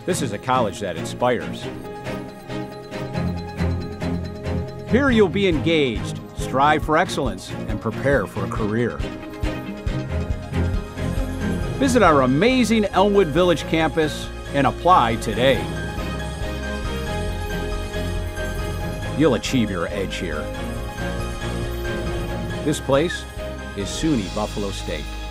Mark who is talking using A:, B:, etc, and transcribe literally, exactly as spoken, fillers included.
A: This is a college that inspires. Here you'll be engaged, strive for excellence, and prepare for a career. Visit our amazing Elmwood Village campus and apply today. You'll achieve your edge here. This place is SUNY Buffalo State.